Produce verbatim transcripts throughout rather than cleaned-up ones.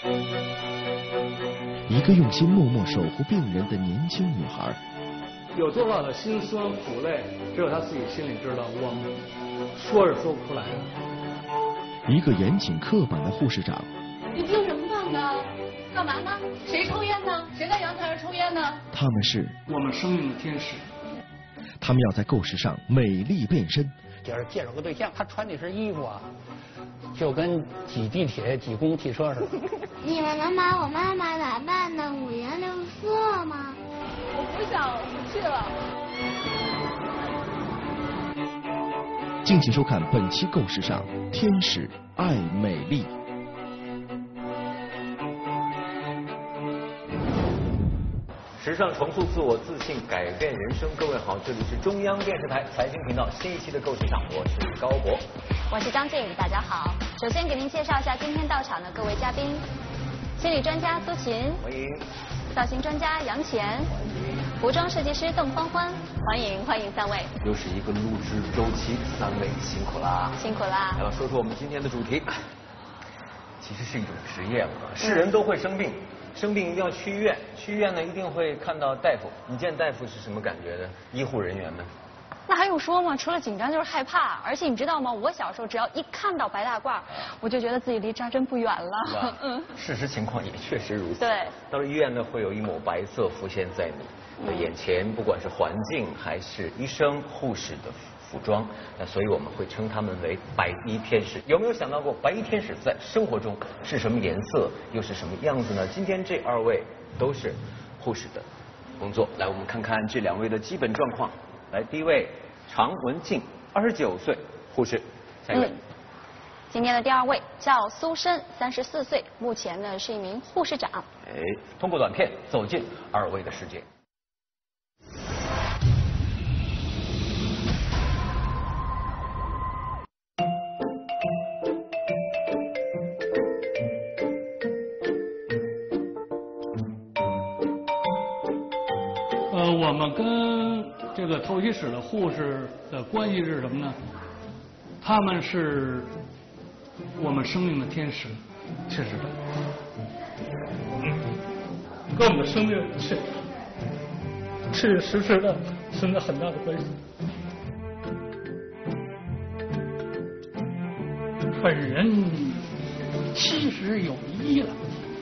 一个用心默默守护病人的年轻女孩， 有多少的辛酸苦累，只有她自己心里知道，我们说是说不出来的。 一个严谨刻板的护士长， 你做什么饭呢？干嘛呢？谁抽烟呢？谁在阳台上抽烟呢？ 他们是我们生命的天使。 他们要在构思上美丽变身。 就是介绍个对象，他穿那身衣服啊，就跟挤地铁、挤公共汽车似的。 你们能把我妈妈打扮的五颜六色吗？ 我不想去了。 敬请收看本期《构时尚天使爱美丽》。 时尚重塑自我，自信改变人生。各位好，这里是中央电视台财经频道新一期的《构时尚》，我是高博， 我是张静，大家好。首先给您介绍一下今天到场的各位嘉宾：心理专家苏秦， 欢迎； 造型专家杨乾，服装设计师邓欢欢，欢迎欢迎三位。 又是一个录制周期，三位辛苦啦， 辛苦啦。 来吧，说说我们今天的主题，其实是一种职业嘛，是人都会生病。生病一定要去医院，去医院呢一定会看到大夫。你见大夫是什么感觉呢？医护人员们？ 那还用说吗？除了紧张就是害怕。而且你知道吗？我小时候只要一看到白大褂，我就觉得自己离扎针不远了。 嗯，事实情况也确实如此。 对， 到了医院呢，会有一抹白色浮现在你的眼前，不管是环境还是医生、护士的服装，那所以我们会称他们为白衣天使。有没有想到过白衣天使在生活中是什么颜色，又是什么样子呢？今天这二位都是护士的工作，来我们看看这两位的基本状况。来，第一位常文静，二十九岁，护士。下一位。嗯， 今天的第二位叫苏深，三十四岁，目前呢是一名护士长。 哎，通过短片走进二位的世界。 呃，我们跟这个透析室的护士的关系是什么呢？他们是我们生命的天使，确实的，跟我们的生命确确确实实的存在很大的关系。本人七十有一了，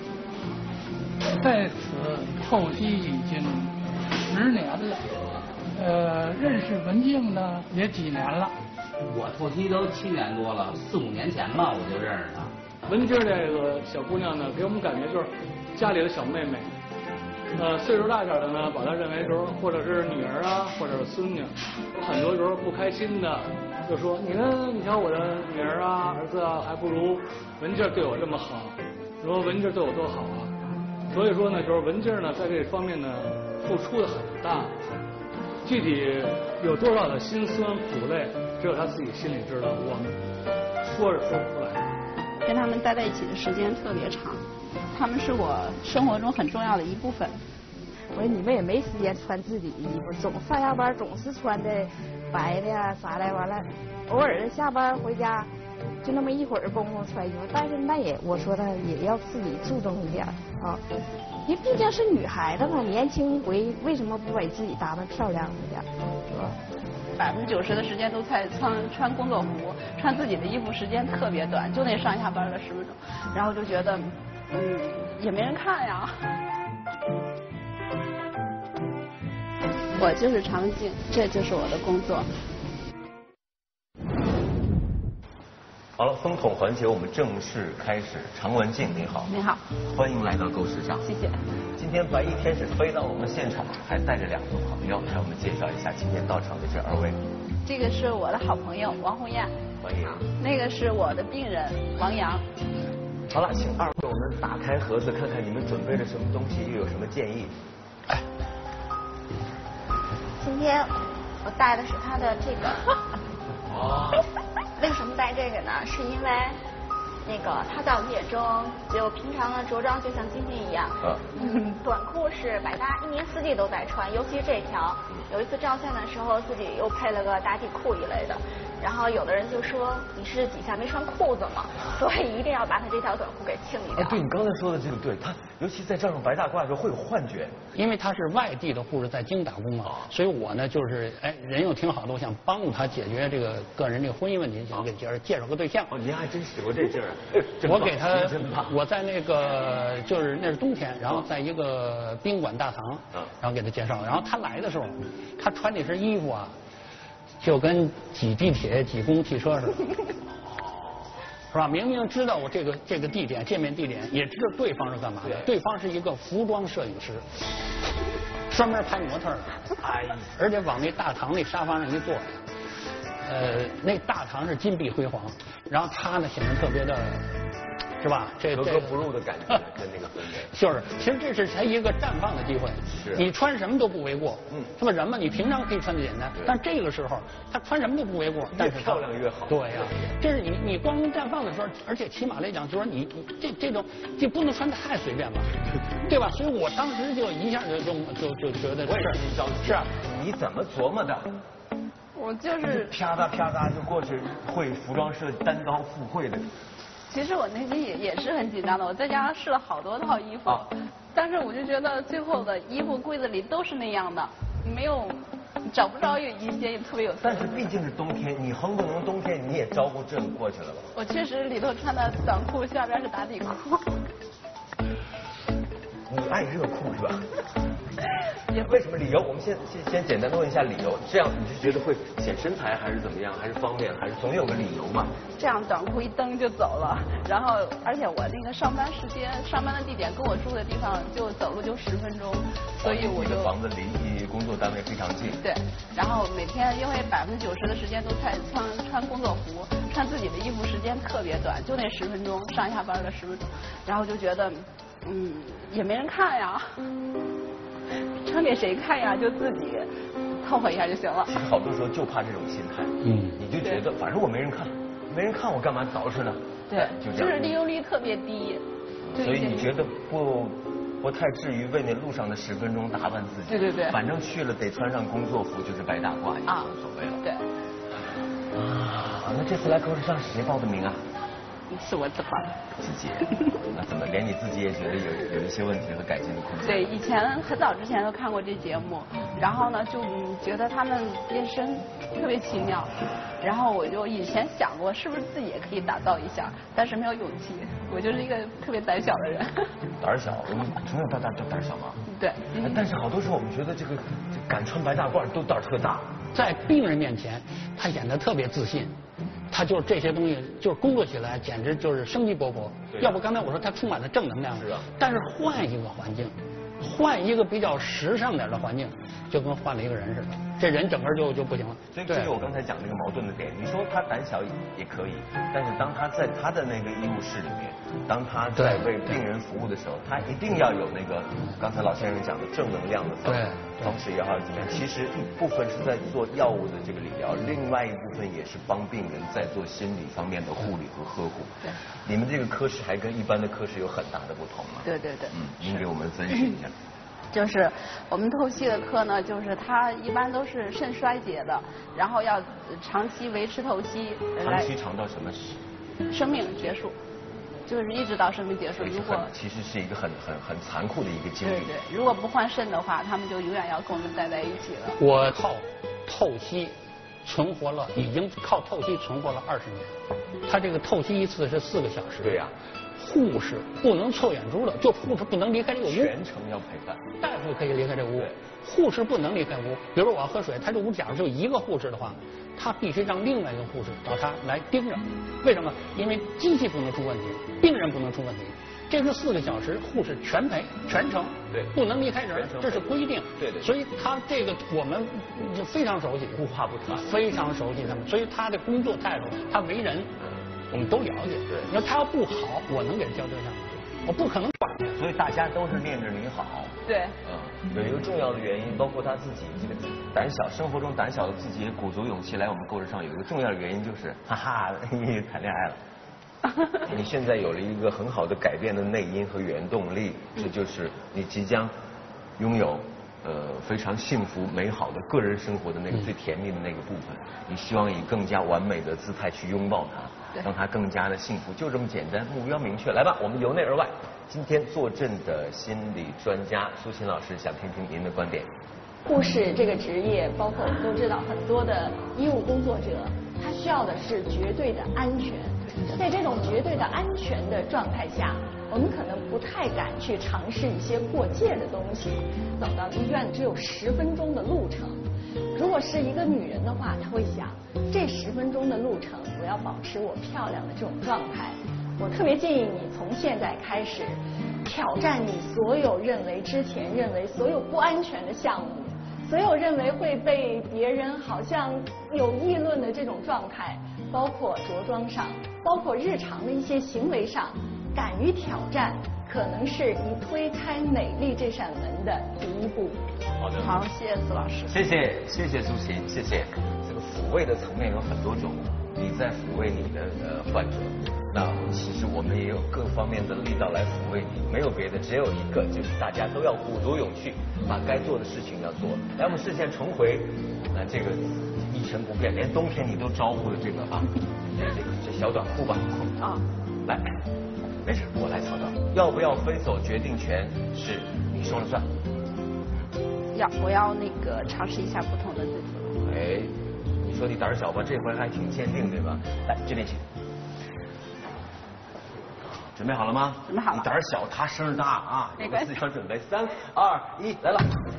在此透析已经十年了，呃，认识文静呢也几年了。 我透析都七年多了，四五年前吧我就认识她。 文静这个小姑娘呢，给我们感觉就是家里的小妹妹。呃，岁数大点的呢，把她认为就是或者是女儿啊，或者是孙女。很多时候不开心的，就说你呢，你瞧我的女儿啊、儿子啊，还不如文静对我这么好。说文静对我多好啊。所以说呢，就是文静呢，在这方面呢，付出的很大。具体有多少的辛酸苦累，只有他自己心里知道，我们说是说不出来。 跟他们待在一起的时间特别长，他们是我生活中很重要的一部分。 我说你们也没时间穿自己的衣服，总上下班总是穿的白的呀啥的，完了偶尔下班回家就那么一会儿功夫穿衣服，但是那也我说的也要自己注重一点啊。因为毕竟是女孩子嘛，年轻一回，为什么不给自己打扮漂亮一点，是吧？ 百分之九十的时间都在穿穿工作服，穿自己的衣服时间特别短，就那上下班的十分钟，然后就觉得，嗯，也没人看呀。我就是常文静，这就是我的工作。 好了，风筒环节我们正式开始。常文静，你好。 你好。 欢迎来到构时尚。 谢谢。 今天白衣天使飞到我们现场，还带着两个朋友，让我们介绍一下今天到场的这二位。 这个是我的好朋友王红艳， 欢迎。 那个是我的病人王阳。 好了，请二位我们打开盒子，看看你们准备了什么东西，又有什么建议。哎， 今天我带的是他的这个。 哦。 为什么带这个呢？是因为那个他在我们眼中，就平常的着装就像今天一样，嗯，短裤是百搭，一年四季都在穿，尤其是这条。有一次照相的时候，自己又配了个打底裤一类的。然后有的人就说你是底下没穿裤子嘛，所以一定要把他这条短裤给清理掉。 啊，对你刚才说的这个对，他尤其在照上白大褂的时候会有幻觉， 因为他是外地的护士在京打工嘛，所以我呢就是哎人又挺好的，我想帮助他解决这个个人这个婚姻问题，想给介绍介绍个对象。 哦，您还真使过这劲儿。 我给他，我在那个就是那是冬天，然后在一个宾馆大堂，然后给他介绍，然后他来的时候，他穿那身衣服啊。就跟挤地铁、挤公共汽车似的，是吧？明明知道我这个这个地点见面地点，也知道对方是干嘛的。对方是一个服装摄影师，专门拍模特的。哎，而且往那大堂那沙发上一坐，呃，那大堂是金碧辉煌，然后他呢显得特别的。是吧？这格格不入的感觉，跟那个氛围。 就是，其实这是他一个绽放的机会。 是。 你穿什么都不为过。嗯。是吧？人嘛，你平常可以穿的简单，但这个时候他穿什么都不为过。 越漂亮越好。 对呀，这是你你光荣绽放的时候，而且起码来讲，就是说你这这种就不能穿的太随便吧，对吧？所以我当时就一下就就就就觉得我也是一着急。 是啊。 你怎么琢磨的？ 我就是啪嗒啪嗒就过去会服装设计单刀赴会的。 其实我内心也也是很紧张的，我在家试了好多套衣服，啊、但是我就觉得最后的衣服柜子里都是那样的，没有找不着有一些特别有。 但是毕竟是冬天，你横不能冬天你也招呼阵过去了吧？ 我确实里头穿的短裤，下边是打底裤。 你爱热裤是吧？为什么理由？我们先先先简单的问一下理由。这样你是觉得会显身材，还是怎么样？还是方便？还是总有个理由嘛？ 这样短裤一蹬就走了，然后而且我那个上班时间、上班的地点跟我住的地方就走路就十分钟，所以我就房子离工作单位非常近。 对，然后每天因为百分之九十的时间都在穿穿工作服，穿自己的衣服时间特别短，就那十分钟，上下班的十分钟，然后就觉得嗯也没人看呀。穿给谁看呀？就自己凑合一下就行了。 其实好多时候就怕这种心态，嗯，你就觉得反正我没人看，没人看我干嘛捯饬呢？ 对， 就这样。 就是利用率特别低。 所以你觉得不不太至于为那路上的十分钟打扮自己？ 对对对。 反正去了得穿上工作服，就是白大褂也无所谓了。 对。 啊，那这次来口试上是谁报的名啊？ 是我自报的。 自己？那怎么连你自己也觉得有有一些问题和改进的空间？ 对，以前很早之前都看过这节目，然后呢就觉得他们变身特别奇妙，然后我就以前想过是不是自己也可以打造一下，但是没有勇气，我就是一个特别胆小的人。 胆小，我们从小到大都胆小吗？ 对。 但是好多时候我们觉得这个敢穿白大褂都胆特大， 在病人面前他演得特别自信。他就是这些东西，就是工作起来简直就是生机勃勃。要不刚才我说他充满了正能量。 是啊。 但是换一个环境，换一个比较时尚点的环境，就跟换了一个人似的，这人整个就就不行了。 所以这是我刚才讲那个矛盾的点。你说他胆小也可以，但是当他在他的那个医务室里面，当他在为病人服务的时候，他一定要有那个刚才老先生讲的正能量的方方式也好怎么样。其实一部分是在做药物的这个理疗，另外一部分也是帮病人在做心理方面的护理和呵护。 对。 你们这个科室还跟一般的科室有很大的不同吗？ 对对对。 嗯，您给我们分析一下。 就是我们透析的科呢，就是它一般都是肾衰竭的，然后要长期维持透析。 长期长到什么时？ 生命结束，就是一直到生命结束。如果其实是一个很很很残酷的一个经历。 对对，如果不换肾的话，他们就永远要跟我们待在一起了。 我靠透析存活了，已经靠透析存活了二十年。他这个透析一次是四个小时。 对呀。 护士不能凑眼珠的，就护士不能离开这个屋， 全程要陪伴。 大夫可以离开这个屋，护士不能离开屋。比如我要喝水，他这屋假如就一个护士的话，他必须让另外一个护士找他来盯着。为什么？因为机器不能出问题，病人不能出问题。这是四个小时，护士全陪全程， 对， 不能离开人，这是规定。 对对。 所以他这个我们就非常熟悉， 无话不谈， 非常熟悉他们。所以他的工作态度，他为人。我们都了解， 对。 你说他要不好，我能给他交对象吗？我不可能管他。 所以大家都是念着你好。 对。 嗯，有一个重要的原因，包括他自己这个胆小，生活中胆小的自己也鼓足勇气来我们购置上，有一个重要的原因就是，哈哈，谈恋爱了。 你现在有了一个很好的改变的内因和原动力，这就是你即将拥有呃非常幸福美好的个人生活的那个最甜蜜的那个部分。你希望以更加完美的姿态去拥抱它，让它更加的幸福，就这么简单，目标明确。来吧，我们由内而外。今天坐镇的心理专家苏琴老师，想听听您的观点。 护士这个职业，包括我们都知道，很多的医务工作者，他需要的是绝对的安全。在这种绝对的安全的状态下，我们可能不太敢去尝试一些过界的东西。走到医院只有十分钟的路程，如果是一个女人的话，她会想，这十分钟的路程，我要保持我漂亮的这种状态。我特别建议你从现在开始，挑战你所有认为之前认为所有不安全的项目。所有认为会被别人好像有议论的这种状态，包括着装上，包括日常的一些行为上，敢于挑战，可能是你推开美丽这扇门的第一步。 好的， 好，谢谢苏老师。 谢谢，谢谢苏琴，谢谢。这个抚慰的层面有很多种，你在抚慰你的呃患者，那其实我们也有各方面的力道来抚慰你，没有别的，只有一个，就是大家都要鼓足勇气，把该做的事情要做。来，我们视线重回，那这个一成不变，连冬天你都招呼的这个啊，这这个这小短裤吧，啊，来，没事，我来操刀。要不要飞走决定权是你说了算。 要，我要那个尝试一下不同的姿势。 哎，你说你胆小吧，这回还挺坚定，对吧？来，这边请。准备好了吗？ 准备好了。 你胆小，他声大啊！ 没关系。 自己准备，三二一，来了。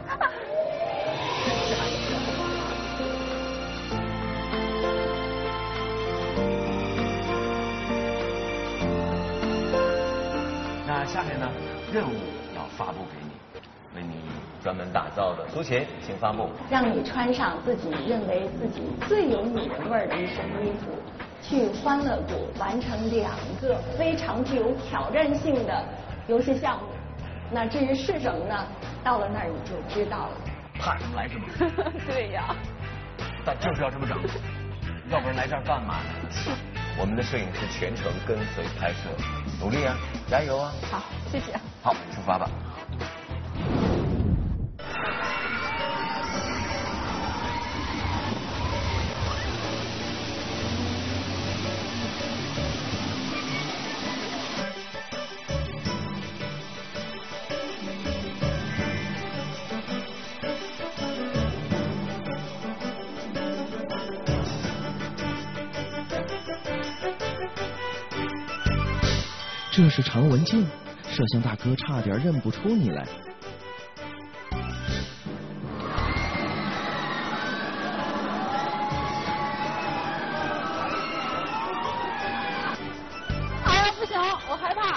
那下面呢，任务要发布给你，为你专门打造的。苏琴，请发布。 让你穿上自己认为自己最有女人味儿的一身衣服。去欢乐谷完成两个非常具有挑战性的游戏项目。那至于是什么呢？到了那儿你就知道了。 怕什么来什么。 对呀。 但就是要这么整，要不然来这儿干嘛呢？我们的摄影师全程跟随拍摄，努力啊，加油啊！ 好，谢谢。 好，出发吧。 这是常文静，摄像大哥差点认不出你来。 哎呀，不行，我害怕。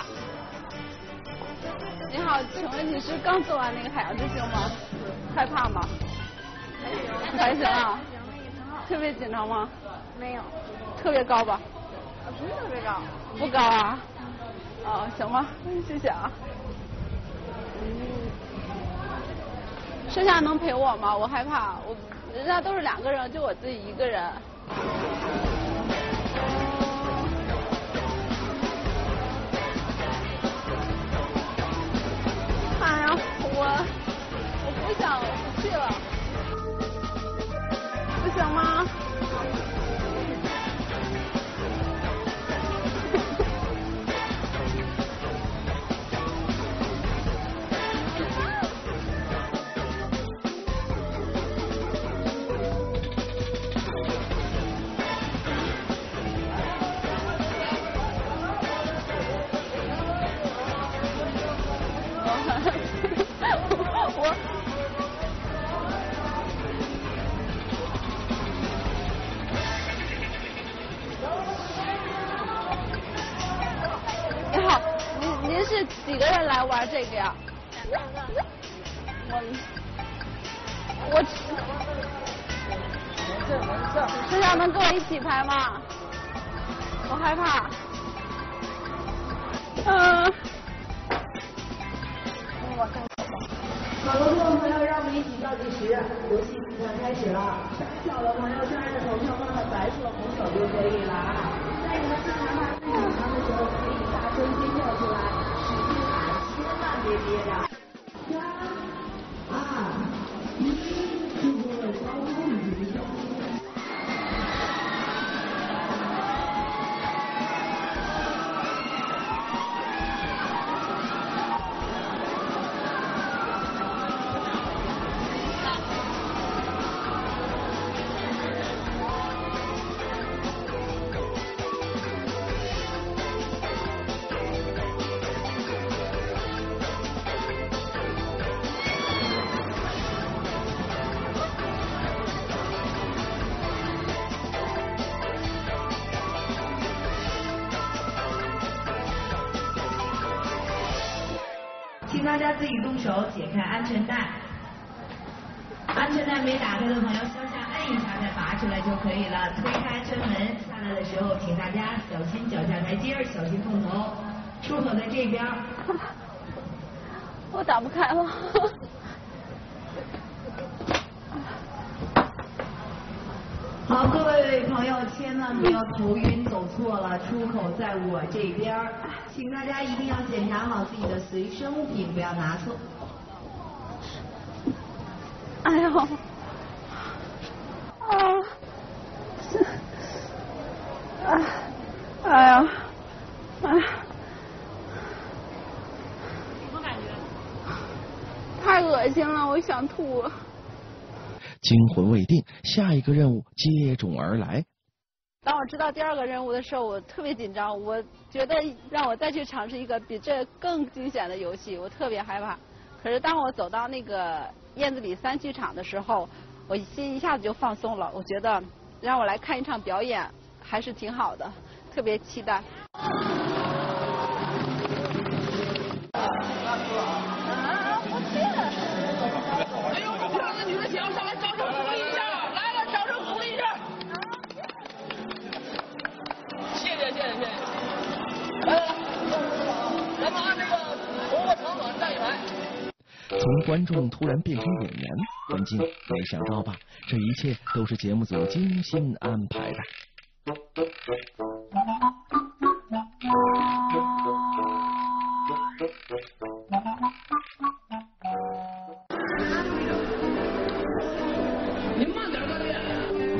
你好，请问你是刚做完那个海洋之星吗？害怕吗？还行。还行啊。特别紧张吗？ 没有。 特别高吧？ 不是特别高。 不高啊。哦，行吧，谢谢啊。剩下能陪我吗？我害怕，我人家都是两个人，就我自己一个人。哎呀，我我不想去了，不行吗？几个人来玩这个呀？我我身上能跟我一起拍吗？我害怕。嗯。我开始吧。好的，各位朋友，让我们一起倒计时，游戏即将开始了。胆小的朋友，现在的头上放的白色、红手就可以了啊。 在你们经常把最紧张的时候可以大声尖叫出来，使劲喊，千万别憋着。三二一，度过了高空语音。 请大家自己动手解开安全带，安全带没打开的朋友，向下摁一下再拔出来就可以了。推开安全门下来的时候，请大家小心脚下台阶儿，小心碰头。出口在这边。 我打不开了。 好，各位朋友，千万不要头晕走错了，出口在我这边，请大家一定要检查好自己的随身物品，不要拿错。 哎呦，啊，啊，哎呀，哎呀， 什么感觉？ 太恶心了，我想吐。 惊魂未定，下一个任务接踵而来。 当我知道第二个任务的时候，我特别紧张，我觉得让我再去尝试一个比这更惊险的游戏，我特别害怕。可是当我走到那个燕子里三剧场的时候，我心一下子就放松了。我觉得让我来看一场表演还是挺好的，特别期待。 从观众突然变成演员，文静没想到吧？这一切都是节目组精心安排的。 您慢点干练。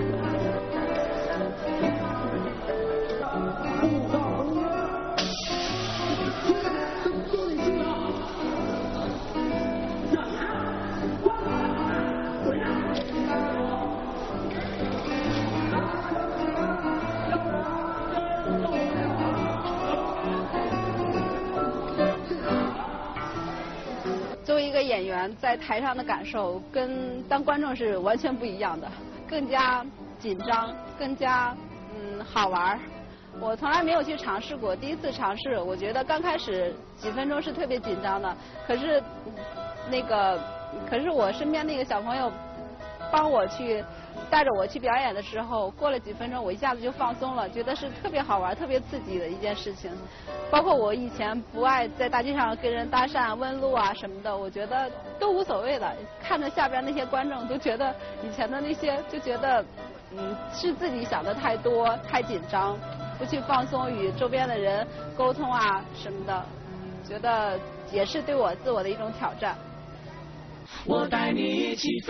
作为一个演员，在台上的感受跟当观众是完全不一样的，更加紧张，更加嗯好玩。我从来没有去尝试过，第一次尝试，我觉得刚开始几分钟是特别紧张的，可是那个，可是我身边那个小朋友帮我去带着我去表演的时候，过了几分钟，我一下子就放松了，觉得是特别好玩、特别刺激的一件事情。包括我以前不爱在大街上跟人搭讪、问路啊什么的，我觉得都无所谓的。看着下边那些观众，都觉得以前的那些，就觉得嗯是自己想的太多、太紧张，不去放松与周边的人沟通啊什么的，觉得也是对我自我的一种挑战。 我带你一起飞。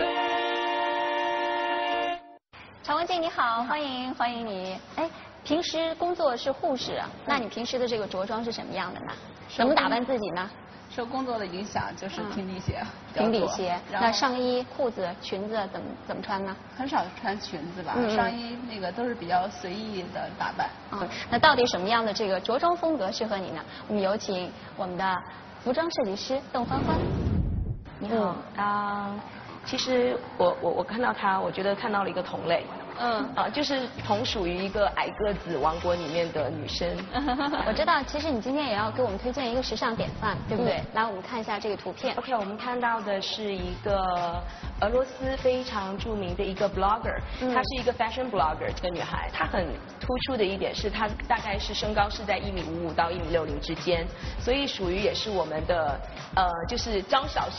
常文静你好，欢迎欢迎你。哎，平时工作是护士啊，那你平时的这个着装是什么样的呢？怎么打扮自己呢？ 受工作的影响就是平底鞋， 平底鞋。那上衣、裤子、裙子怎么怎么穿呢？ 很少穿裙子吧，嗯、上衣那个都是比较随意的打扮。 嗯，那到底什么样的这个着装风格适合你呢？我们有请我们的服装设计师邓欢欢。 你好，啊、嗯，其实我我我看到他，我觉得看到了一个同类。嗯啊，就是同属于一个矮个子王国里面的女生。 我知道，其实你今天也要给我们推荐一个时尚典范，对不对？嗯、来，我们看一下这个图片。 OK， 我们看到的是一个俄罗斯非常著名的一个 blogger，、嗯、她是一个 fashion blogger 这个女孩，她很突出的一点是她大概是身高是在一米五五到一米六零之间，所以属于也是我们的呃就是娇小型的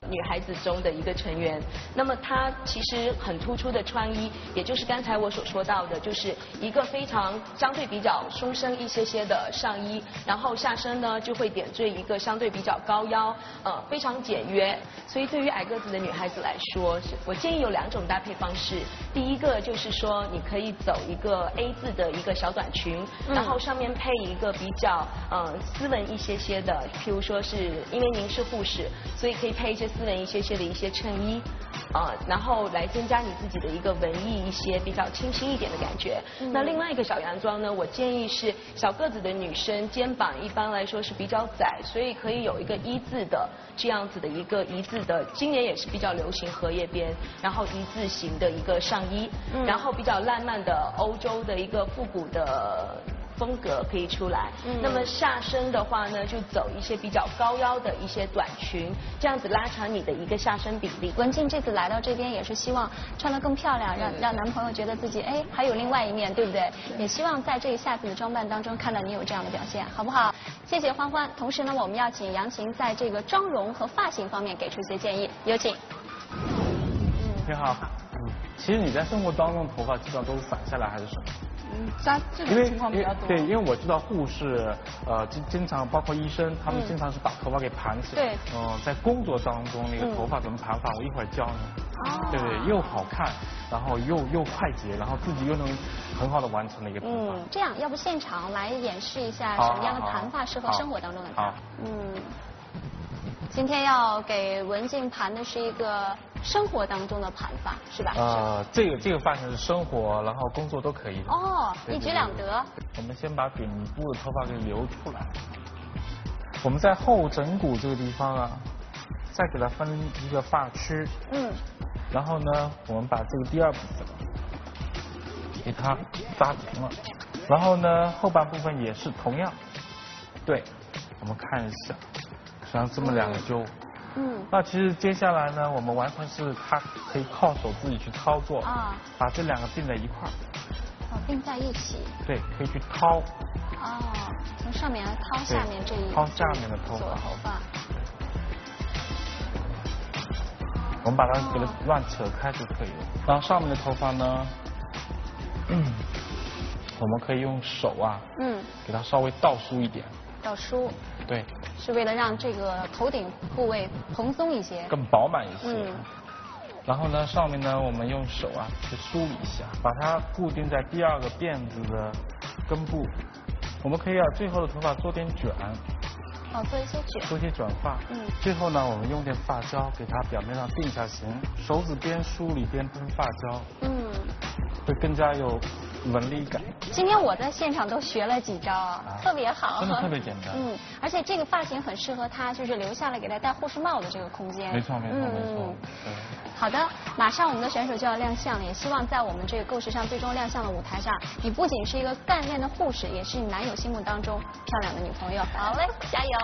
女孩子中的一个成员。那么她其实很突出的穿衣，也就是刚才我所说到的，就是一个非常相对比较松身一些些的上衣，然后下身呢就会点缀一个相对比较高腰，呃，非常简约。所以对于矮个子的女孩子来说，我建议有两种搭配方式。第一个就是说，你可以走一个 A 字的一个小短裙，然后上面配一个比较呃斯文一些些的，譬如说是因为您是护士，所以可以配一些斯文一些些的一些衬衣，啊、呃，然后来增加你自己的一个文艺一些比较清新一点的感觉。嗯、那另外一个小洋装呢，我建议是小个子的女生肩膀一般来说是比较窄，所以可以有一个一字的这样子的一个一字的，今年也是比较流行荷叶边，然后一字形的一个上衣，嗯、然后比较浪漫的欧洲的一个复古的风格可以出来。嗯、那么下身的话呢，就走一些比较高腰的一些短裙，这样子拉长你的一个下身比例。 文静这次来到这边也是希望穿得更漂亮，让让男朋友觉得自己哎还有另外一面，对不对？也希望在这一下次的装扮当中看到你有这样的表现，好不好？谢谢欢欢。同时呢，我们要请杨琴在这个妆容和发型方面给出一些建议，有请。 你好，嗯，其实你在生活当中头发基本上都是散下来还是什么？ 嗯，这这种情况比较多。 对，因为我知道护士，呃，经经常包括医生，他们经常是把头发给盘起来。 对。 嗯、呃，在工作当中那个头发怎么盘法，我一会儿教你。哦。对对，又好看，然后又又快捷，然后自己又能很好的完成了一个头发。 嗯，这样要不现场来演示一下什么样的盘发适合生活当中的他？嗯。今天要给文静盘的是一个生活当中的盘发，是吧？ 呃，这个这个发型是生活，然后工作都可以的。 哦，一举两得。 我们先把顶部的头发给留出来，我们在后枕骨这个地方啊，再给它分一个发区。嗯。然后呢，我们把这个第二部分给它扎平了，然后呢，后半部分也是同样。对，我们看一下。像这么两揪，嗯，那其实接下来呢，我们完全是他可以靠手自己去操作啊，把这两个并在一块儿， 哦，并在一起， 对，可以去掏， 哦，从上面来掏下面这一掏下面的头发， 头发， 我们把它给它乱扯开就可以了。然后上面的头发呢，嗯，我们可以用手啊，嗯，给它稍微倒梳一点， 倒梳， 对。 是为了让这个头顶部位蓬松一些， 更饱满一些。嗯。然后呢，上面呢，我们用手啊去梳理一下，把它固定在第二个辫子的根部。我们可以啊，最后的头发做点卷。 哦，做一些卷。 做一些卷发。嗯。最后呢，我们用点发胶给它表面上定下形，手指边梳理边喷发胶。嗯。会更加有纹理感。 今天我在现场都学了几招，啊、特别好， 真的特别简单。 嗯，而且这个发型很适合他，就是留下来给他戴护士帽的这个空间。 没错，没错，嗯、没错。 好的，马上我们的选手就要亮相了，也希望在我们这个够时尚最终亮相的舞台上，你不仅是一个干练的护士，也是你男友心目当中漂亮的女朋友。好嘞，加油！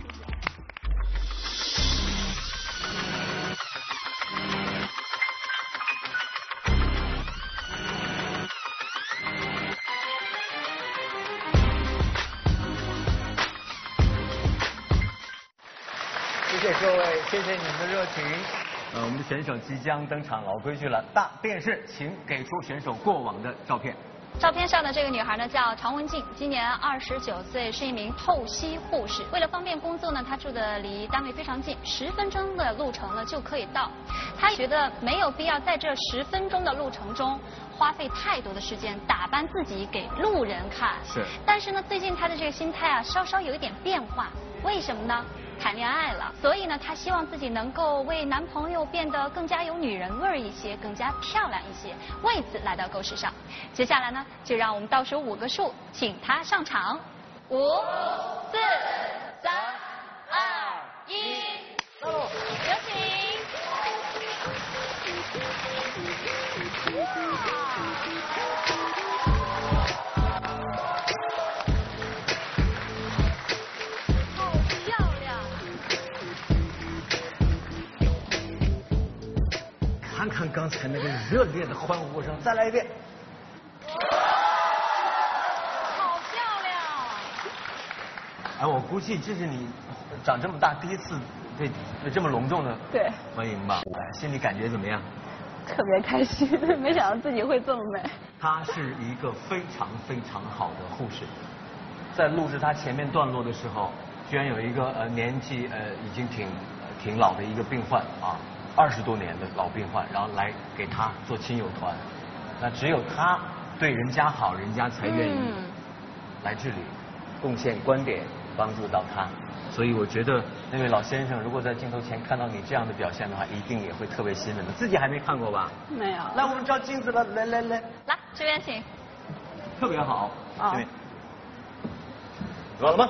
谢谢各位，谢谢你们的热情。呃，我们的选手即将登场，老规矩了，大电视，请给出选手过往的照片。 照片上的这个女孩呢叫常文静，今年二十九岁，是一名透析护士。为了方便工作呢，她住的离单位非常近，十分钟的路程呢就可以到。她觉得没有必要在这十分钟的路程中花费太多的时间打扮自己给路人看。 是。 但是呢，最近她的这个心态啊稍稍有一点变化，为什么呢？谈恋爱了，所以呢，她希望自己能够为男朋友变得更加有女人味儿一些，更加漂亮一些，为此来到够时尚。接下来呢，就让我们倒数五个数，请她上场。五、四、三、二、一，有请。 看看刚才那个热烈的欢呼声，再来一遍。 好漂亮！ 哎，我估计这是你长这么大第一次这这么隆重的对欢迎吧，心里感觉怎么样？ 特别开心，没想到自己会这么美。 她是一个非常非常好的护士，在录制她前面段落的时候，居然有一个呃年纪呃已经挺、呃、挺老的一个病患啊，二十多年的老病患，然后来给她做亲友团，那只有她对人家好，人家才愿意来这里贡献观点，帮助到她。所以我觉得那位老先生如果在镜头前看到你这样的表现的话，一定也会特别欣慰的。自己还没看过吧？ 没有。 来，我们照镜子了，来来来， 来这边请。 特别好， 啊、 这边。准备好了吗？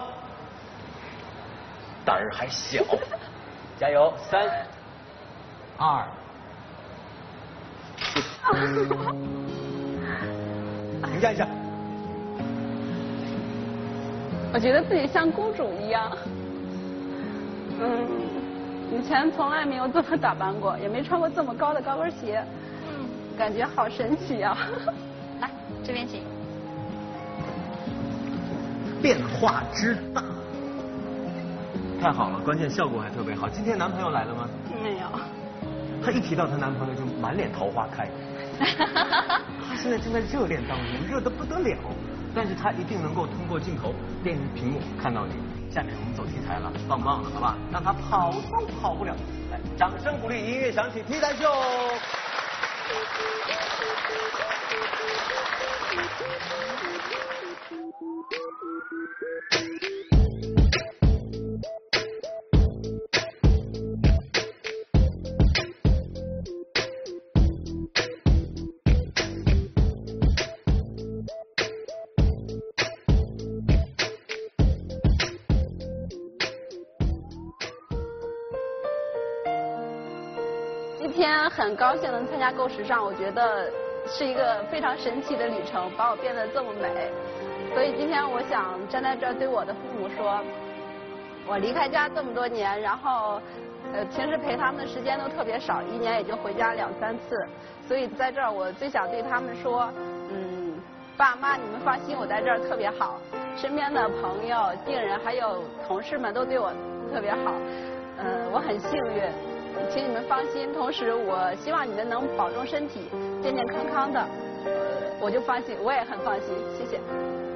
胆儿还小，加油！三、二、一，评价一下。 我觉得自己像公主一样，嗯，以前从来没有这么打扮过，也没穿过这么高的高跟鞋，嗯，感觉好神奇啊！ 来，这边请。 变化之大，太好了，关键效果还特别好。今天男朋友来了吗？ 没有。 她一提到她男朋友就满脸桃花开，她现在正在热恋当中，热得不得了。但是他一定能够通过镜头、电视屏幕看到你。下面我们走 T 台了，棒棒的，好吧？让他跑都跑不了。来，掌声鼓励，音乐响起 ，T 台秀。 今天很高兴能参加够时尚，我觉得是一个非常神奇的旅程，把我变得这么美。所以今天我想站在这儿对我的父母说，我离开家这么多年，然后呃平时陪他们的时间都特别少，一年也就回家两三次。所以在这儿我最想对他们说，嗯，爸妈你们放心，我在这儿特别好，身边的朋友、病人还有同事们都对我特别好，嗯，我很幸运。请你们放心，同时我希望你们能保重身体，健健康康的，我就放心，我也很放心，谢谢。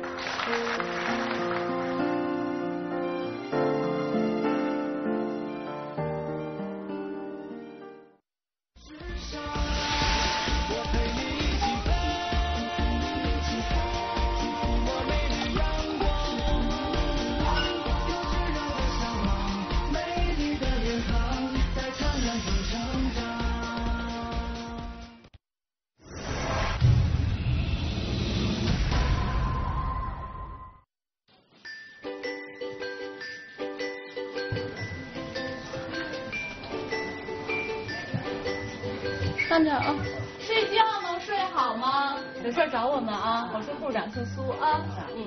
站着啊！睡觉能睡好吗？有事找我们啊！我是护士长姓苏啊。嗯，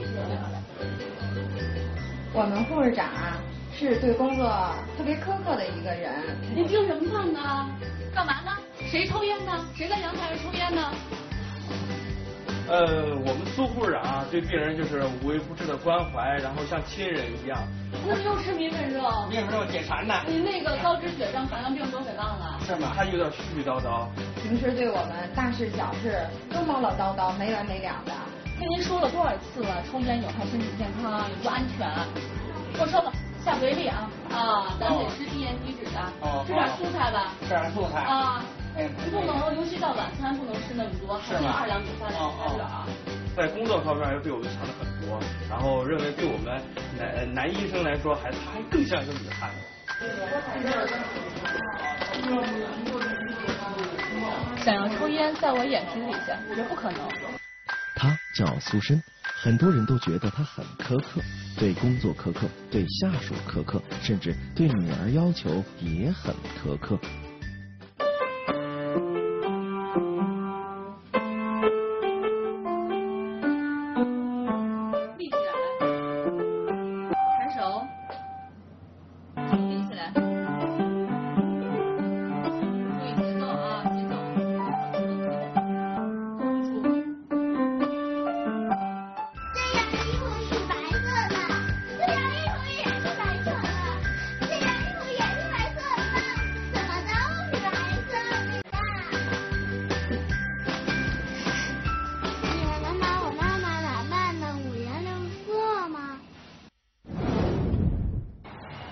我们护士长啊，是对工作特别苛刻的一个人。 您盯什么看呢？干嘛呢？谁抽烟呢？谁在阳台上抽烟呢？ 呃，我们苏护士长啊，对病人就是无微不至的关怀，然后像亲人一样。 那又吃米粉肉？ 米粉肉解馋呢。 你那个高脂血症、糖尿病多血杠了？ 是吗？他有点絮絮叨叨。 平时对我们大事小事都唠唠叨叨，没完没了的。 跟您说了多少次了，抽烟有害身体健康，也不安全。我说了，下回力啊啊，咱得吃低盐低脂的，哦、吃点蔬菜吧。 吃点素菜。 啊。哎，不能，尤其到晚餐不能吃那么多，还是二两米三两米的啊。 在工作方面又对我们强的很多，然后认为对我们男男医生来说，还他还更像一个女汉子。 想要抽烟，在我眼皮底下，我觉得不可能。 他叫苏申，很多人都觉得他很苛刻，对工作苛刻，对下属苛刻，甚至对女儿要求也很苛刻。 这件衣服是白色的，这件衣服也是白色的，这件衣服也是白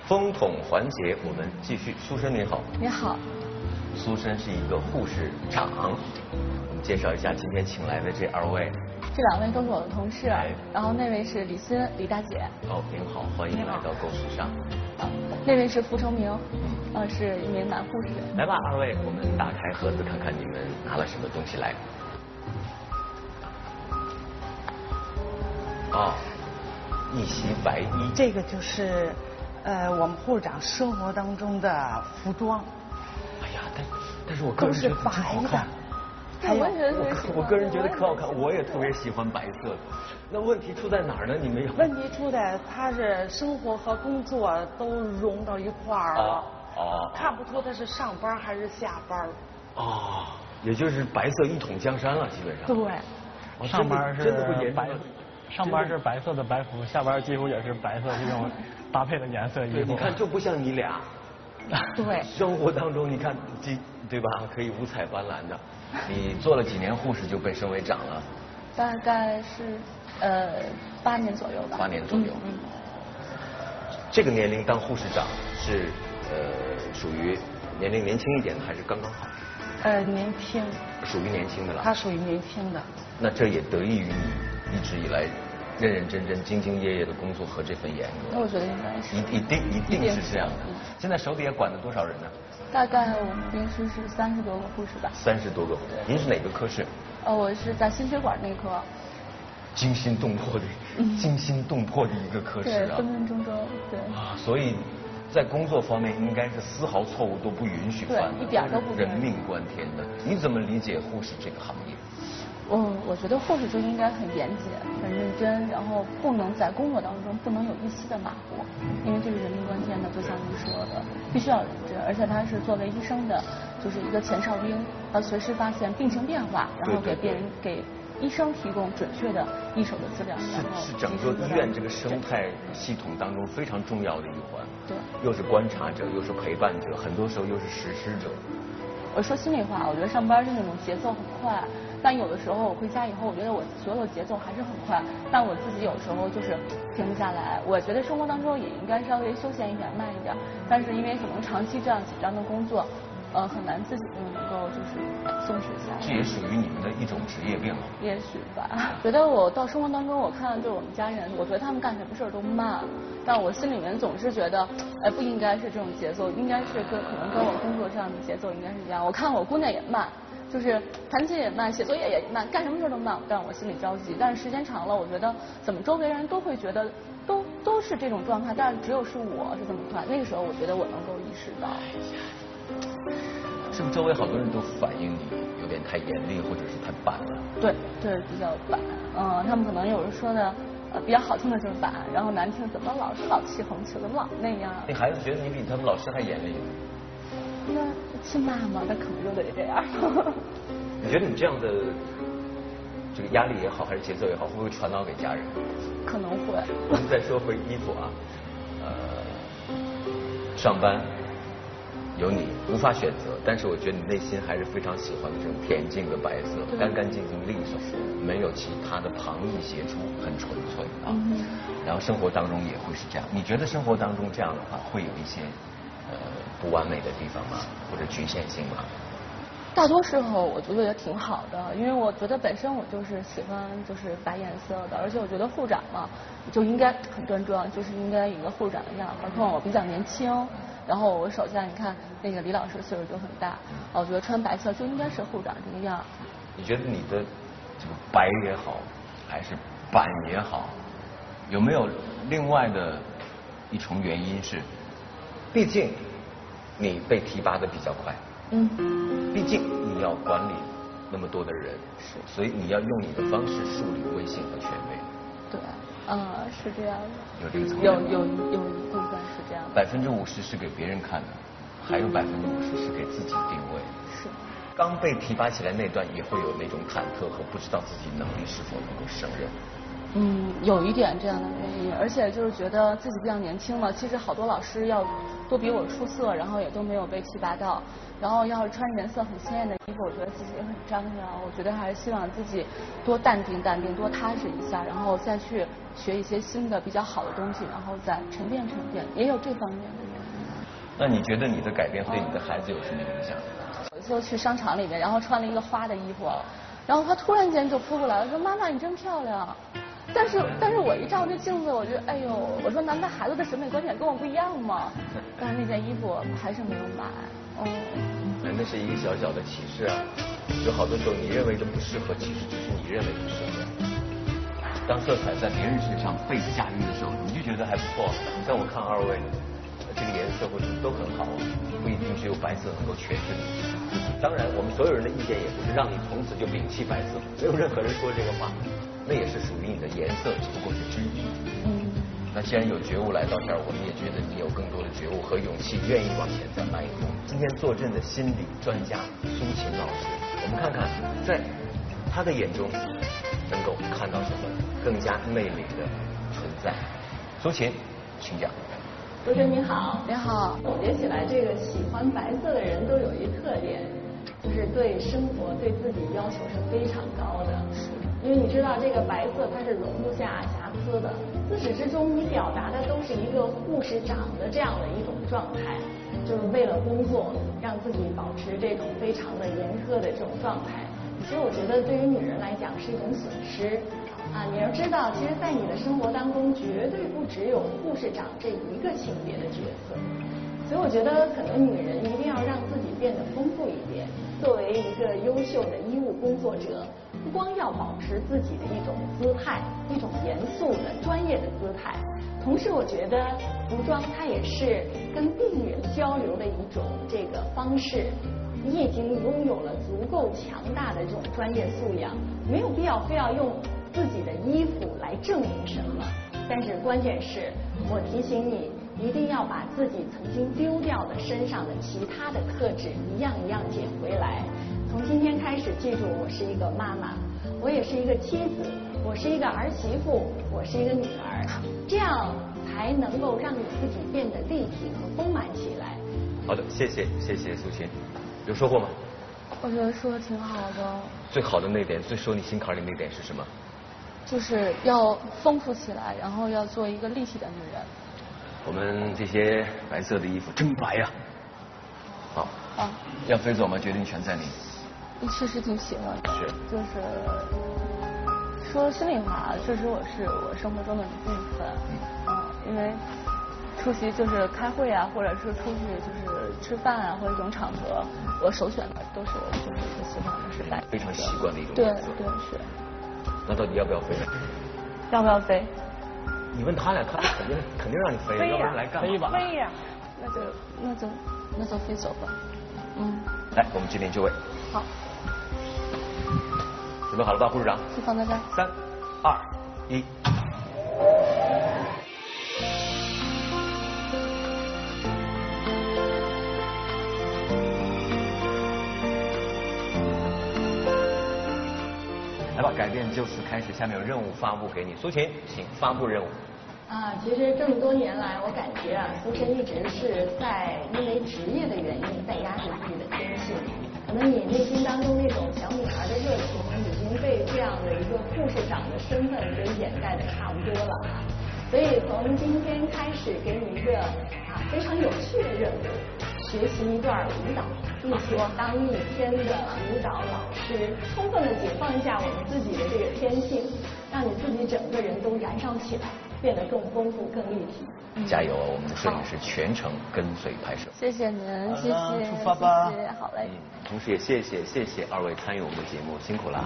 风筒环节我们继续，苏珊您好。 你好。 苏珊是一个护士长，我们介绍一下今天请来的这二位。 这两位都是我的同事，哎、然后那位是李孙，李大姐。 哦，您好，欢迎来到构思上。 啊，那位是傅成明，呃，是一名男护士。 来吧，二位，我们打开盒子看看你们拿了什么东西来。哦，一袭白衣。 这个就是，呃，我们护士长生活当中的服装。 哎呀，但但是我个人觉得真好看。 对，我觉得特别喜欢。 我个人觉得可好看，我也特别喜欢白色的。那问题出在哪儿呢？你们有？ 问题出在他是生活和工作都融到一块儿了。哦。看不出他是上班还是下班。 哦，也就是白色一统江山了，基本上。 对。 上班是真的会白，上班是白色的白服，下班几乎也是白色这种搭配的颜色衣服。 你看就不像你俩。 对。 生活当中你看这对吧？可以五彩斑斓的。你做了几年护士就被升为长了？ 大概是呃八年左右吧。 八年左右。嗯。这个年龄当护士长是呃属于年龄年轻一点的，还是刚刚好？ 呃，年轻。 属于年轻的了。 他属于年轻的。 那这也得益于你一直以来认认真真、兢兢业业的工作和这份严格。 那我觉得应该是。 一一定一定是这样的。现在手底下管了多少人呢？ 大概我们平时是三十多个护士吧。 三十多个，您是哪个科室？ 呃，我是在心血管内科。 惊心动魄的，嗯、惊心动魄的一个科室啊！ 对，分分钟钟，对。 啊，所以在工作方面应该是丝毫错误都不允许犯的， 一点都不人命关天的。你怎么理解护士这个行业？ 嗯，我觉得护士就应该很严谨、很认真，然后不能在工作当中不能有一丝的马虎，因为这是人命关天的，就像您说的，必须要认真。而且他是作为医生的，就是一个前哨兵，要随时发现病情变化，然后给别人给医生提供准确的一手的资料。 是是整个医院这个生态系统当中非常重要的一环。 对。 又是观察者，又是陪伴者，很多时候又是实施者。 我说心里话，我觉得上班是那种节奏很快。但有的时候我回家以后，我觉得我所有节奏还是很快，但我自己有时候就是停不下来。我觉得生活当中也应该稍微休闲一点、慢一点，但是因为可能长期这样紧张的工作，呃，很难自己就能够就是松弛下来。 这也属于你们的一种职业病了。 也许吧。觉得我到生活当中，我看就是我们家人，我觉得他们干什么事儿都慢，但我心里面总是觉得，哎，不应该是这种节奏，应该是跟可能跟我工作上的节奏应该是一样。我看我姑娘也慢。就是弹琴也慢，写作业也慢，干什么事都慢，但是我心里着急。但是时间长了，我觉得怎么周围人都会觉得都都是这种状态，但是只有是我是这么快。那个时候我觉得我能够意识到。 是不是周围好多人都反映你有点太严厉，或者是太板了？ 对对，比较板。嗯，他们可能有人说的呃比较好听的就是板，然后难听怎么老是老气横气，怎么老那样？ 那孩子觉得你比他们老师还严厉呢。 那亲妈妈，那可能就得这样。 你觉得你这样的这个压力也好，还是节奏也好，会不会传导给家人？ 可能会。 我们再说回衣服啊，呃，上班有你无法选择，但是我觉得你内心还是非常喜欢这种恬静的白色，干干净净利索，没有其他的旁逸斜出，很纯粹啊。嗯、然后生活当中也会是这样。你觉得生活当中这样的话，会有一些？呃，不完美的地方吗？或者局限性吗？ 大多时候我觉得也挺好的，因为我觉得本身我就是喜欢就是白颜色的，而且我觉得护长嘛就应该很端庄，就是应该一个护长的样。何况我比较年轻，然后我手下你看那个李老师岁数就很大，我觉得穿白色就应该是护长这个样。 你觉得你的这个白也好，还是板也好，有没有另外的一重原因是？毕竟你被提拔的比较快，嗯，毕竟你要管理那么多的人，是，所以你要用你的方式树立威信和权威。 对，啊，是这样的。 有这个层面。 有有有一部分是这样的。 百分之五十是给别人看的，还有百分之五十是给自己定位。 是。 刚被提拔起来那段也会有那种忐忑和不知道自己能力是否能够胜任。 嗯，有一点这样的原因，而且就是觉得自己比较年轻嘛。其实好多老师要都比我出色，然后也都没有被提拔到。然后要是穿颜色很鲜艳的衣服，我觉得自己也很张扬。我觉得还是希望自己多淡定淡定，多踏实一下，然后再去学一些新的比较好的东西，然后再沉淀沉淀，也有这方面的那你觉得你的改变对你的孩子有什么影响？ 有一次去商场里面，然后穿了一个花的衣服，然后他突然间就扑过来了，说妈妈你真漂亮。但是但是我一照那镜子，我就哎呦，我说难道孩子的审美观点跟我不一样吗？但是那件衣服还是没有买。哦。 哎，那是一个小小的启示啊。有好多时候你认为的不适合，其实只是你认为的不适合。当色彩在别人身上被驾驭的时候，你就觉得还不错。像我看二位，这个颜色或者都很好，不一定只有白色能够诠释你。当然，我们所有人的意见也不是让你从此就摒弃白色，没有任何人说这个话，那也是属于你的颜色，只不过是之一。嗯。那既然有觉悟来到这儿，我们也觉得你有更多的觉悟和勇气，愿意往前再迈一步。今天坐镇的心理专家苏秦老师，我们看看在他的眼中能够看到什么更加魅力的存在。苏秦，请讲。 主持人您好，您好。总结起来，这个喜欢白色的人都有一特点，就是对生活、对自己要求是非常高的。因为你知道，这个白色它是容不下瑕疵的。自始至终，你表达的都是一个护士长的这样的一种状态，就是为了工作，让自己保持这种非常的严苛的这种状态。其实我觉得，对于女人来讲是一种损失。啊，你要知道，其实，在你的生活当中，绝对不只有护士长这一个性别的角色。所以我觉得，可能女人一定要让自己变得丰富一点。作为一个优秀的医务工作者，不光要保持自己的一种姿态，一种严肃的、专业的姿态，同时我觉得服装它也是跟病人交流的一种这个方式。你已经拥有了足够强大的这种专业素养，没有必要非要用自己的衣服来证明什么。但是关键是我提醒你，一定要把自己曾经丢掉的身上的其他的特质一样一样捡回来。从今天开始，记住，我是一个妈妈，我也是一个妻子，我是一个儿媳妇，我是一个女儿，这样才能够让你自己变得立体和丰满起来。 好的，谢谢谢谢苏秦。有收获吗？ 我觉得说的挺好的。 最好的那点，最说你心坎里那点是什么？ 就是要丰富起来，然后要做一个立体的女人。 我们这些白色的衣服真白呀！好，啊，要飞走吗？决定权在你。 你确实挺喜欢的。 是。 就是说心里话，确实我是我生活中的一部分。嗯。因为出席就是开会啊，或者是出去就是吃饭啊，或者这种场合，我首选的都是就是喜欢的是白。 非常习惯的一种对颜色。 对是。 那到底要不要飞呢？ 要不要飞？ 你问他俩，他肯定肯定让你飞， 飞要不然来干嘛？ 飞吧，飞呀！ 那就那就那就飞走吧。嗯。 来，我们今天就位。 好。 准备好了吧，护士长？ 就放在这儿。 三、二、一。来吧，改变就此开始。下面有任务发布给你，苏秦，请发布任务。 啊，其实这么多年来，我感觉啊，苏神一直是在因为职业的原因在压制自己的天性。可能你内心当中那种小女孩的热情，已经被这样的一个护士长的身份给掩盖的差不多了啊。所以从今天开始，给你一个啊非常有趣的任务，学习一段舞蹈，并且当一天的舞蹈老师，充分的解放一下我们自己的这个天性，让你自己整个人都燃烧起来，变得更丰富、更立体。 加油！我们的摄影师全程跟随拍摄。 谢谢您，谢谢， 出发吧。 谢谢，好嘞。 嗯，同时也谢谢谢谢二位参与我们的节目，辛苦了。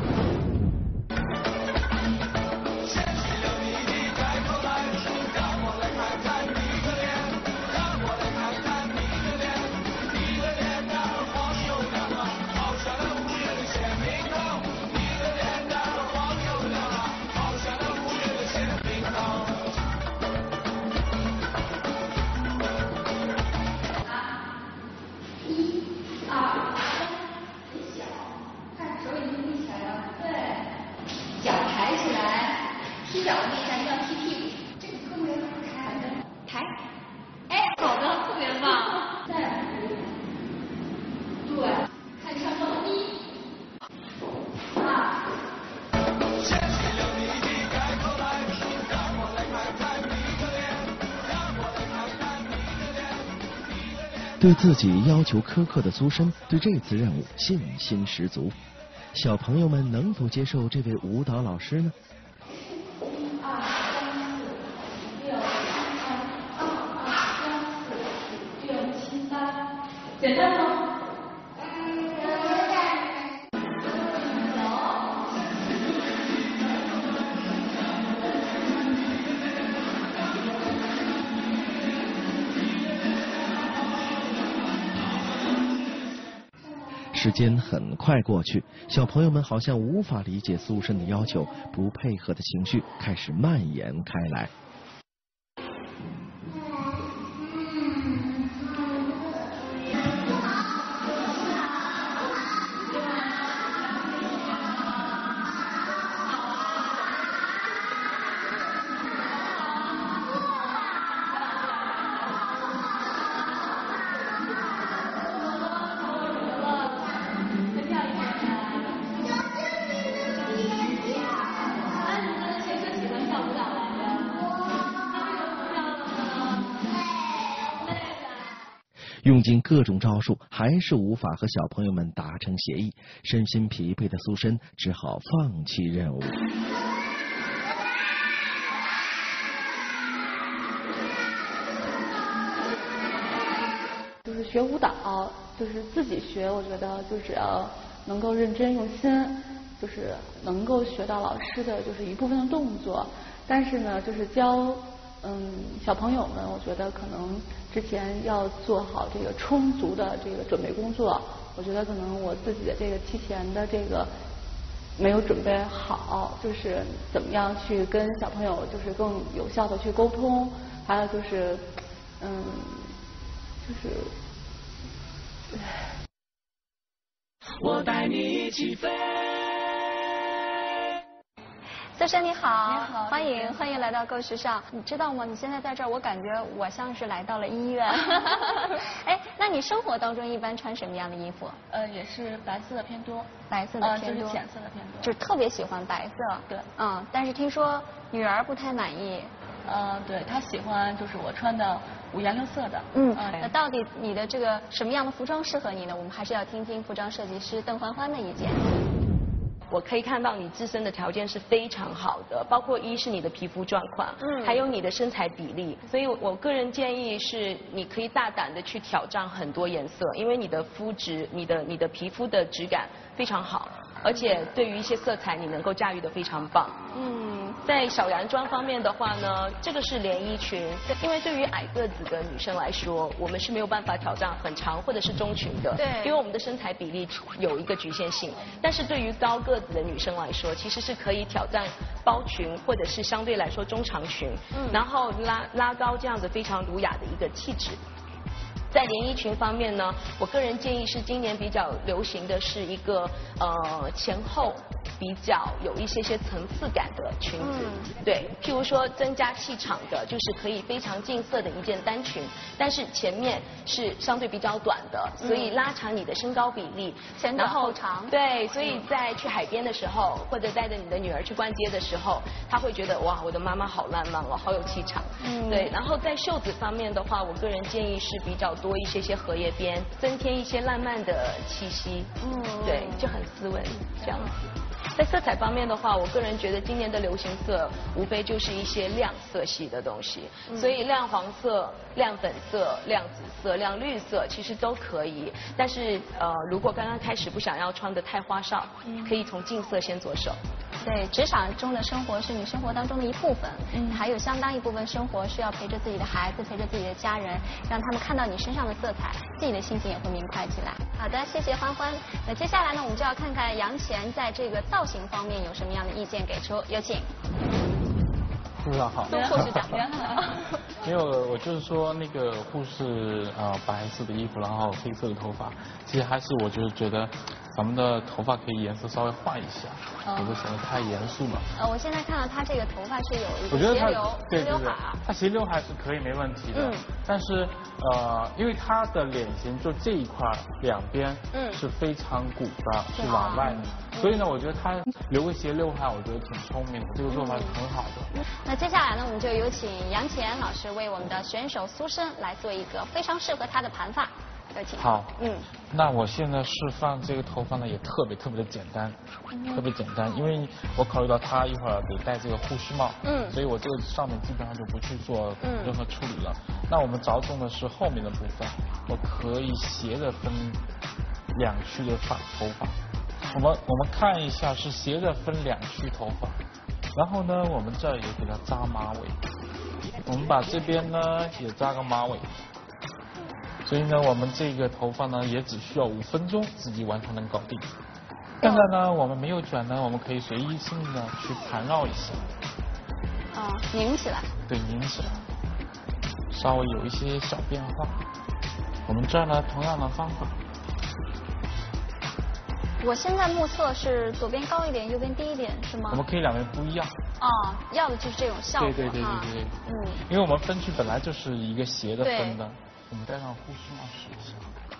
脚对自己要求苛刻的苏珊对这次任务信心十足。小朋友们能否接受这位舞蹈老师呢？ 简单吗？ 时间很快过去，小朋友们好像无法理解苏珊的要求，不配合的情绪开始蔓延开来。用尽各种招数，还是无法和小朋友们达成协议。身心疲惫的苏珊只好放弃任务。 就是学舞蹈，就是自己学，我觉得就只要能够认真用心，就是能够学到老师的就是一部分的动作。但是呢，就是教嗯小朋友们，我觉得可能之前要做好这个充足的这个准备工作。我觉得可能我自己的这个提前的这个没有准备好，就是怎么样去跟小朋友就是更有效的去沟通，还有就是嗯就是我带你一起飞。 苏珊你好， 你好， 欢迎欢迎来到Go时尚。你知道吗？你现在在这儿，我感觉我像是来到了医院。哎，那你生活当中一般穿什么样的衣服？ 呃，也是白色的偏多， 白色的偏多， 呃、就是浅色的偏多， 就是特别喜欢白色。 对， 嗯，但是听说女儿不太满意。 呃，对，她喜欢就是我穿的五颜六色的。 嗯，呃、那到底你的这个什么样的服装适合你呢？我们还是要听听服装设计师邓欢欢的意见。 我可以看到你自身的条件是非常好的，包括一是你的皮肤状况，嗯，还有你的身材比例，所以我个人建议是你可以大胆的去挑战很多颜色，因为你的肤质、你的你的皮肤的质感非常好，而且对于一些色彩你能够驾驭的非常棒。嗯，在小洋装方面的话呢，这个是连衣裙，因为对于矮个子的女生来说，我们是没有办法挑战很长或者是中裙的， 对， 因为我们的身材比例有一个局限性。但是对于高个子的女生来说，其实是可以挑战包裙或者是相对来说中长裙，嗯，然后拉拉高这样子非常儒雅的一个气质。在连衣裙方面呢，我个人建议是今年比较流行的是一个呃前后比较有一些些层次感的裙子，嗯，对，譬如说增加气场的，就是可以非常近色的一件单裙，但是前面是相对比较短的，嗯，所以拉长你的身高比例， 前短后长， 对，所以在去海边的时候，或者带着你的女儿去逛街的时候，她会觉得哇，我的妈妈好浪漫哦，好有气场，嗯，对。然后在袖子方面的话，我个人建议是比较多一些些荷叶边，增添一些浪漫的气息，嗯，对，就很斯文这样子。在色彩方面的话，我个人觉得今年的流行色无非就是一些亮色系的东西，嗯，所以亮黄色、亮粉色、亮紫色、亮绿色其实都可以。但是呃，如果刚刚开始不想要穿得太花哨，嗯，可以从近色先着手。 对，职场中的生活是你生活当中的一部分，嗯，还有相当一部分生活是要陪着自己的孩子，陪着自己的家人，让他们看到你身上的色彩，自己的心情也会明快起来。好的，谢谢欢欢。那接下来呢，我们就要看看杨乾在这个造型方面有什么样的意见给出，有请。 护士长好。 都护士长。 没有，我就是说那个护士呃白色的衣服，然后黑色的头发，其实还是我就是觉得咱们的头发可以颜色稍微换一下，有的显得太严肃了。 呃，我现在看到他这个头发是有一个斜刘， 对对对，他斜刘海是可以没问题的，嗯，但是呃，因为他的脸型就这一块两边嗯是非常鼓的，是往外的，所以呢，我觉得他留个斜刘海，我觉得挺聪明的，这个做法是很好的。 那接下来呢，我们就有请杨乾老师为我们的选手苏珊来做一个非常适合她的盘发。 有请。 好， 嗯， 那我现在释放这个头发呢，也特别特别的简单， 嗯、 特别简单，因为我考虑到他一会儿得戴这个护须帽， 嗯， 所以我这个上面基本上就不去做任何处理了。 嗯、 那我们着重的是后面的部分，我可以斜着分两区的发头发。我们我们看一下是斜着分两区头发，然后呢，我们这儿也给它扎马尾，我们把这边呢也扎个马尾。所以呢，我们这个头发呢，也只需要五分钟，自己完全能搞定。现在呢，我们没有卷呢，我们可以随意性的去盘绕一下。 啊，拧起来。对， 拧起来，稍微有一些小变化。我们这儿呢，同样的方法。 我现在目测是左边高一点，右边低一点，是吗？ 我们可以两边不一样。 啊，要的就是这种效果。 对对对对对。 嗯。 因为我们分区本来就是一个斜的分的。我们戴上护须帽试一下。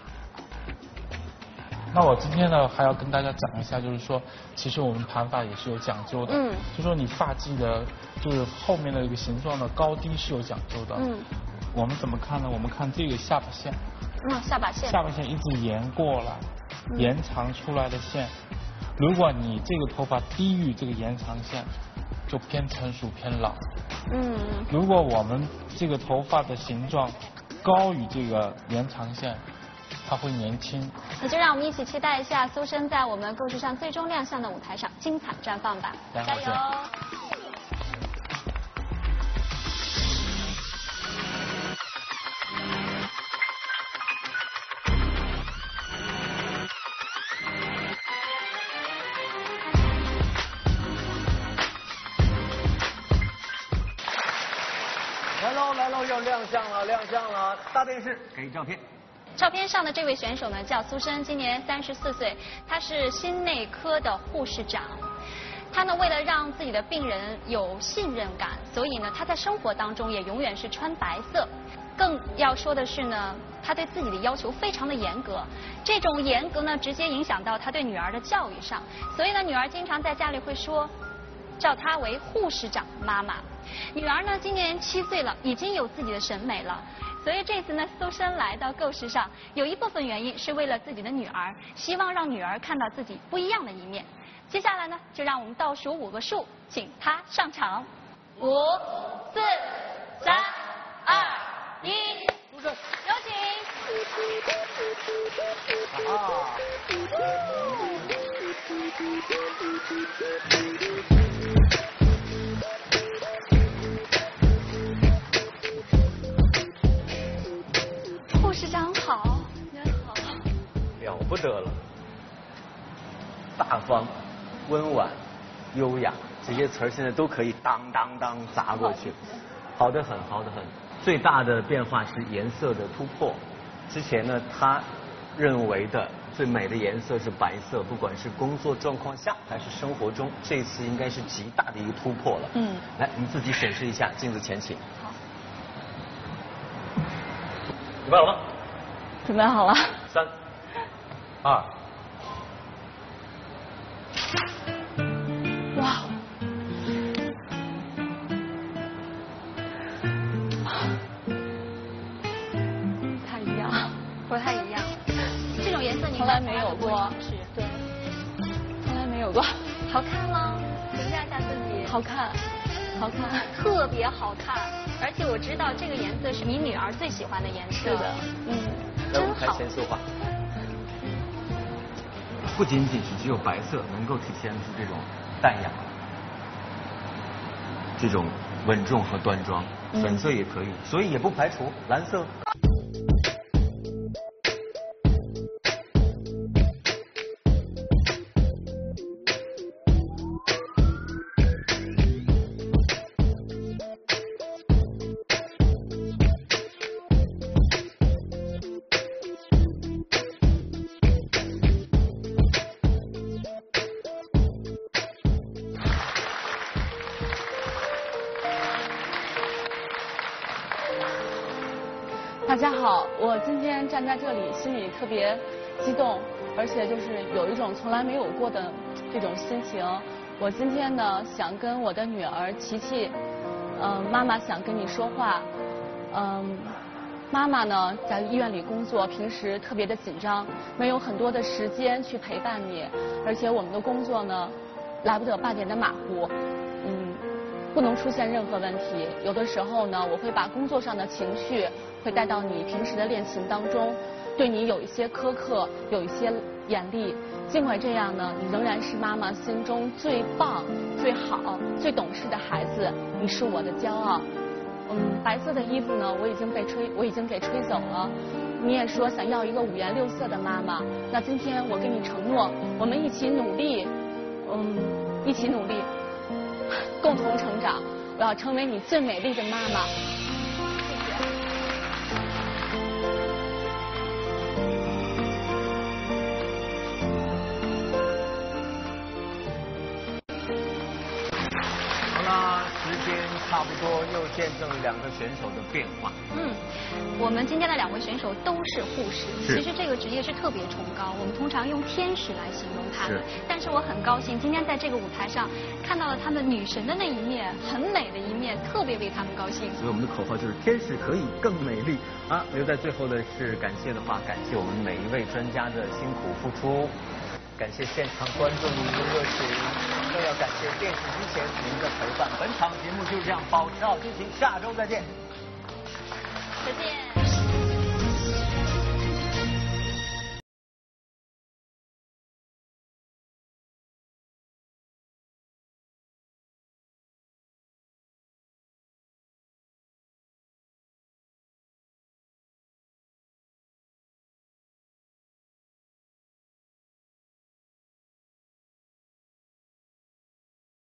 那我今天呢还要跟大家讲一下，就是说，其实我们盘发也是有讲究的。嗯。就说你发髻的，就是后面的一个形状的高低是有讲究的。嗯。我们怎么看呢？我们看这个下巴线。 嗯，下巴线。 下巴线一直延过来，嗯、延长出来的线。如果你这个头发低于这个延长线，就偏成熟偏老。嗯。如果我们这个头发的形状高于这个延长线，它会年轻。 那就让我们一起期待一下苏轼在我们故事上最终亮相的舞台上精彩绽放吧！加油！ 来喽来喽，要亮相了亮相了！大电视给照片。 照片上的这位选手呢叫苏轼，今年三十四岁，他是心内科的护士长。他呢为了让自己的病人有信任感，所以呢他在生活当中也永远是穿白色。更要说的是呢，他对自己的要求非常的严格，这种严格呢直接影响到他对女儿的教育上，所以呢女儿经常在家里会说叫他为护士长妈妈。女儿呢今年七岁了，已经有自己的审美了，所以这次呢苏轼来到构事上，有一部分原因是为了自己的女儿，希望让女儿看到自己不一样的一面。接下来呢就让我们倒数五个数，请她上场。五、四、三、二、一，有请。啊！护士长好，您好。 了不得了，大方、温婉、优雅，这些词儿现在都可以当当当砸过去，好得很，好得很。最大的变化是颜色的突破，之前呢，他认为的最美的颜色是白色，不管是工作状况下还是生活中，这次应该是极大的一个突破了。嗯，来，你自己审视一下，镜子前请。 好。 准备好了吗？ 准备好了。 三、二。 哇！不太一样， 不太一样。这种颜色你从来没有过， 是对， 从来没有过。 好看吗？评价一下自己。 好看，好看， 特别好看。而且我知道这个颜色是你女儿最喜欢的颜色。 是的，嗯， 真好。来，舞台前说话。不仅仅是只有白色能够体现出这种淡雅、这种稳重和端庄，粉色也可以，所以也不排除蓝色。 大家好，我今天站在这里，心里特别激动，而且就是有一种从来没有过的这种心情。我今天呢，想跟我的女儿琪琪，嗯、呃，妈妈想跟你说话，嗯、呃， 妈妈呢在医院里工作，平时特别的紧张，没有很多的时间去陪伴你，而且我们的工作呢来不得半点的马虎，嗯，不能出现任何问题。有的时候呢，我会把工作上的情绪会带到你平时的练琴当中，对你有一些苛刻，有一些严厉。尽管这样呢，你仍然是妈妈心中最棒、最好、最懂事的孩子，你是我的骄傲。嗯，白色的衣服呢，我已经被吹，我已经给吹走了。你也说想要一个五颜六色的妈妈，那今天我跟你承诺，我们一起努力，嗯，一起努力，共同成长。我要成为你最美丽的妈妈。 差不多又见证了两个选手的变化。 嗯，我们今天的两位选手都是护士，其实这个职业是特别崇高，我们通常用天使来形容他们。但是我很高兴今天在这个舞台上看到了他们女神的那一面，很美的一面，特别为他们高兴。 所以我们的口号就是天使可以更美丽啊！留在最后的是感谢的话，感谢我们每一位专家的辛苦付出。感谢现场观众您的热情，更要感谢电视机前您的陪伴。本场节目就这样保持好激情，下周再见。 再见。